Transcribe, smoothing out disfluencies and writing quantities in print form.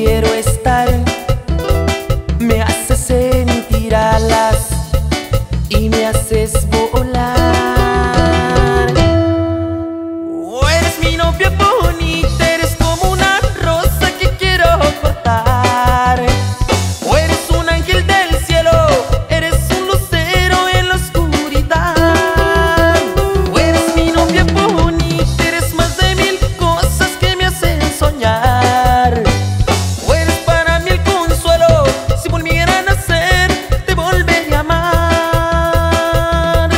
quiero estar. Me haces sentir alas y me haces volar. Oh, eres mi novia bonita, eres como una rosa que quiero cortar. O eres un ángel del cielo, eres un lucero en la oscuridad. O eres mi novia bonita, eres más de 1000 cosas que me hacen soñar. O eres para mí el consuelo, si volviera a nacer te volvería a amar.